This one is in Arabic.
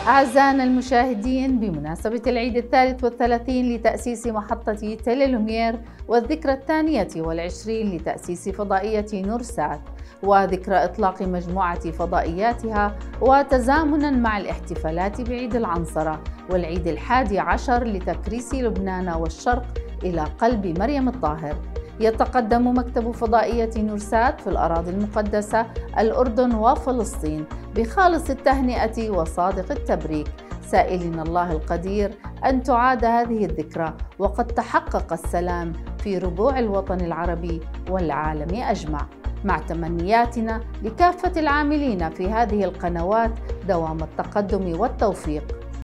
أعزائنا المشاهدين، بمناسبة العيد 33 لتأسيس محطة تيليلومير والذكرى 22 لتأسيس فضائية نورسات وذكرى إطلاق مجموعة فضائياتها، وتزامناً مع الاحتفالات بعيد العنصرة والعيد 11 لتكريس لبنان والشرق إلى قلب مريم الطاهر، يتقدم مكتب فضائية نورسات في الأراضي المقدسة الأردن وفلسطين بخالص التهنئة وصادق التبريك، سائلين الله القدير أن تعاد هذه الذكرى وقد تحقق السلام في ربوع الوطن العربي والعالم أجمع، مع تمنياتنا لكافة العاملين في هذه القنوات دوام التقدم والتوفيق.